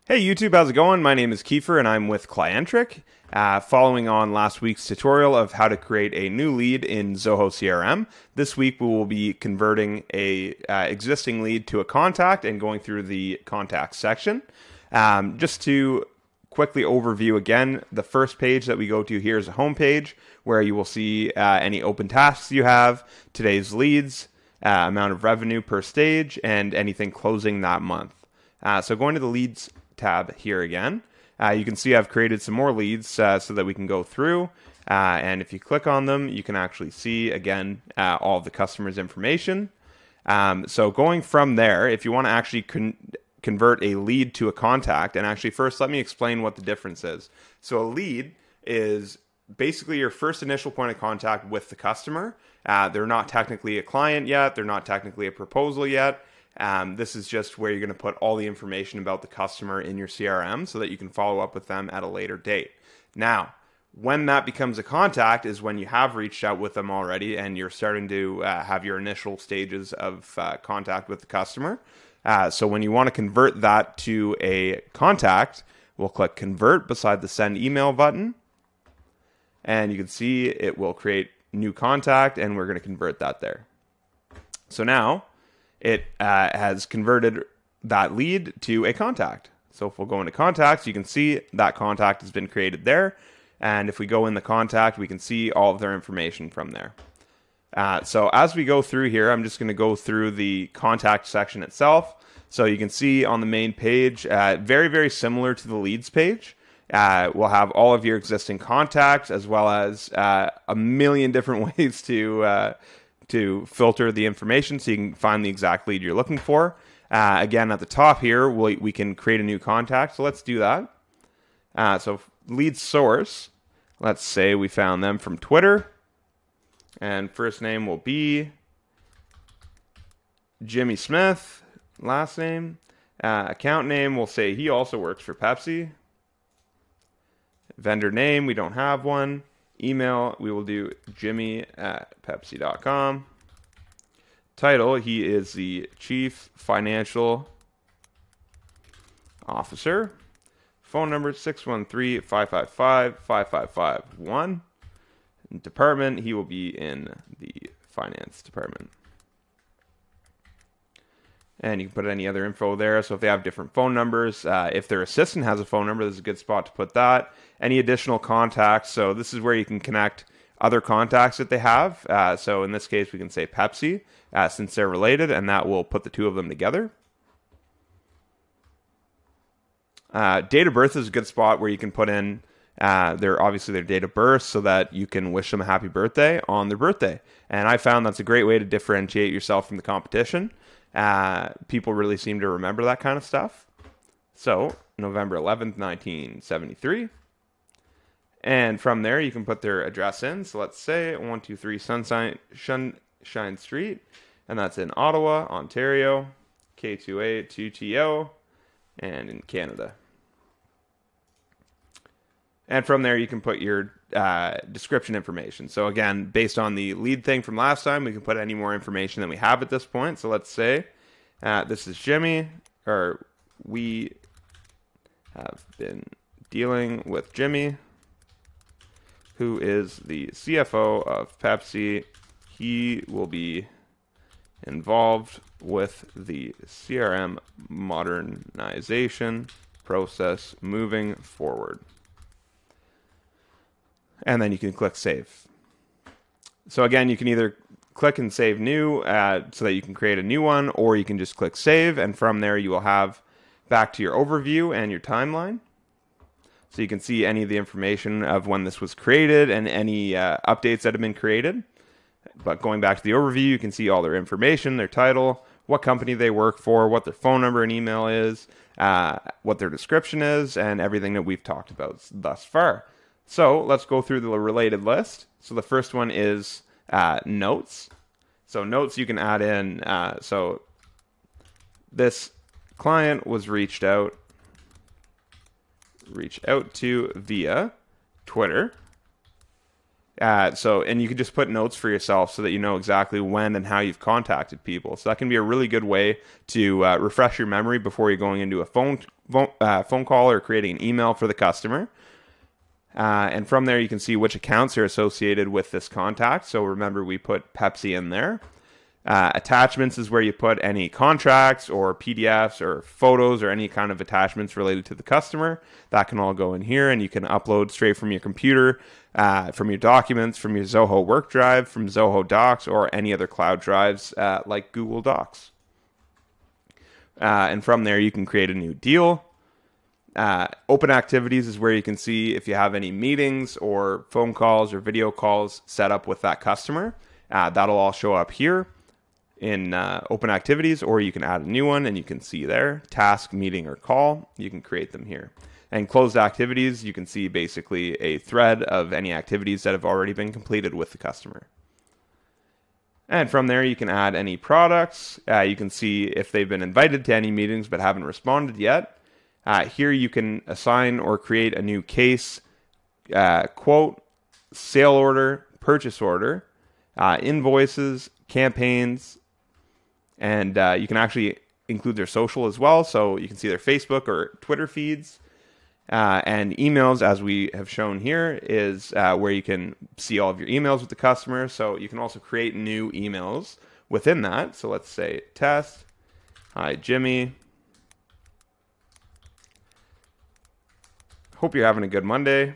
Hey YouTube, how's it going? My name is Kiefer and I'm with Clientric. Following on last week's tutorial of how to create a new lead in Zoho CRM, this week we will be converting a existing lead to a contact and going through the contact section. Just to quickly overview again, the first page that we go to here is a home page where you will see any open tasks you have, today's leads, amount of revenue per stage, and anything closing that month. So going to the leads tab here again, you can see I've created some more leads so that we can go through, and if you click on them you can actually see again all of the customers' information. So going from there, if you want to actually convert a lead to a contact, and actually first let me explain what the difference is. So a lead is basically your first initial point of contact with the customer. They're not technically a client yet, they're not technically a proposal yet. This is just where you're going to put all the information about the customer in your CRM so that you can follow up with them at a later date. Now, when that becomes a contact is when you have reached out with them already and you're starting to have your initial stages of contact with the customer. So when you want to convert that to a contact, we'll click Convert beside the Send Email button. And you can see it will create new contact and we're going to convert that there. So now it has converted that lead to a contact. So if we'll go into contacts, you can see that contact has been created there. And if we go in the contact, we can see all of their information from there. So as we go through here, I'm just going to go through the contact section itself. So you can see on the main page, very, very similar to the leads page. We'll have all of your existing contacts as well as a million different ways to filter the information so you can find the exact lead you're looking for. Again, at the top here, we can create a new contact. So let's do that. So lead source, let's say we found them from Twitter. And first name will be Jimmy Smith. Last name. Account name, we'll say he also works for Pepsi. Vendor name, we don't have one. Email, we will do jimmy@pepsi.com. Title, he is the Chief Financial Officer. Phone number, 613-555-5551. Department, he will be in the finance department. And you can put any other info there. So if they have different phone numbers, if their assistant has a phone number, this is a good spot to put that. Any additional contacts. So this is where you can connect other contacts that they have. So in this case, we can say Pepsi, since they're related, and that will put the two of them together. Date of birth is a good spot where you can put in obviously their date of birth so that you can wish them a happy birthday on their birthday. And I found that's a great way to differentiate yourself from the competition. People really seem to remember that kind of stuff. So November 11th, 1973. And from there, you can put their address in. So let's say 123 Sunshine Street, and that's in Ottawa, Ontario, K2A2TO, and in Canada. And from there, you can put your description information. So again, based on the lead thing from last time, we can put any more information than we have at this point. So let's say this is Jimmy, or we have been dealing with Jimmy, who is the CFO of Pepsi. He will be involved with the CRM modernization process moving forward. And then you can click Save. So again, you can either click and save new so that you can create a new one, or you can just click Save, and from there you will have back to your overview and your timeline. So you can see any of the information of when this was created and any updates that have been created. But going back to the overview, you can see all their information, their title, what company they work for, what their phone number and email is, what their description is, and everything that we've talked about thus far. So let's go through the related list. So the first one is notes. So notes you can add in. So this client was reached out to via Twitter. And you can just put notes for yourself so that you know exactly when and how you've contacted people. So that can be a really good way to refresh your memory before you're going into a phone phone call or creating an email for the customer. And from there, you can see which accounts are associated with this contact. So remember, we put Pepsi in there. Attachments is where you put any contracts or PDFs or photos or any kind of attachments related to the customer. That can all go in here, and you can upload straight from your computer, from your documents, from your Zoho Work Drive, from Zoho Docs, or any other cloud drives like Google Docs. And from there, you can create a new deal. Open activities is where you can see if you have any meetings or phone calls or video calls set up with that customer. That'll all show up here in open activities, or you can add a new one and you can see there, task, meeting, or call. You can create them here. And closed activities, you can see basically a thread of any activities that have already been completed with the customer. And from there, you can add any products. You can see if they've been invited to any meetings but haven't responded yet. Here you can assign or create a new case, quote, sale order, purchase order, invoices, campaigns, and you can actually include their social as well. So you can see their Facebook or Twitter feeds. And emails, as we have shown here, is where you can see all of your emails with the customer. So you can also create new emails within that. So let's say test. Hi, Jimmy. Hope you're having a good Monday.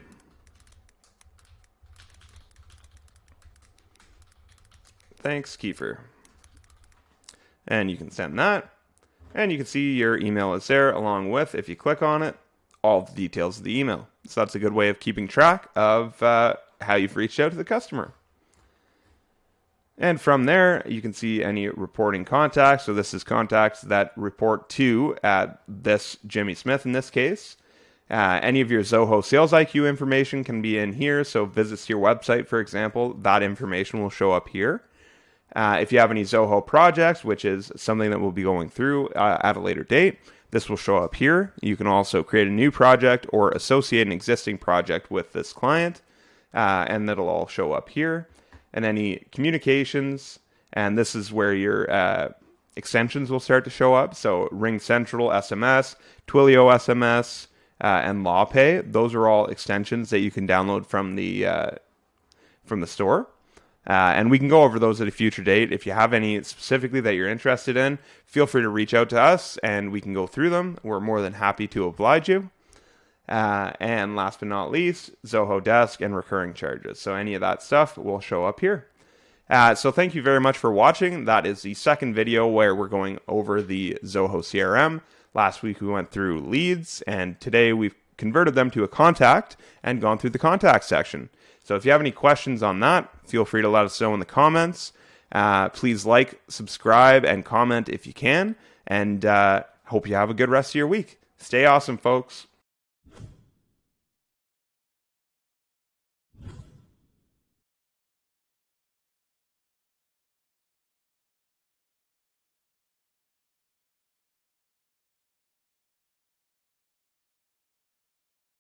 Thanks, Kiefer. And you can send that. And you can see your email is there along with, if you click on it, all the details of the email. So that's a good way of keeping track of how you've reached out to the customer. And from there, you can see any reporting contacts. So this is contacts that report to this Jimmy Smith in this case. Any of your Zoho Sales IQ information can be in here. So visits to your website, for example, that information will show up here. If you have any Zoho projects, which is something that we'll be going through at a later date, this will show up here. You can also create a new project or associate an existing project with this client, and that'll all show up here. And any communications, and this is where your extensions will start to show up. So Ring Central SMS, Twilio SMS, and LawPay. Those are all extensions that you can download from the store. And we can go over those at a future date. If you have any specifically that you're interested in, feel free to reach out to us and we can go through them. We're more than happy to oblige you. And last but not least, Zoho Desk and recurring charges. So any of that stuff will show up here. So thank you very much for watching. That is the second video where we're going over the Zoho CRM. Last week we went through leads, and today we've converted them to a contact and gone through the contact section. So if you have any questions on that, feel free to let us know in the comments. Please like, subscribe, and comment if you can. And hope you have a good rest of your week. Stay awesome, folks.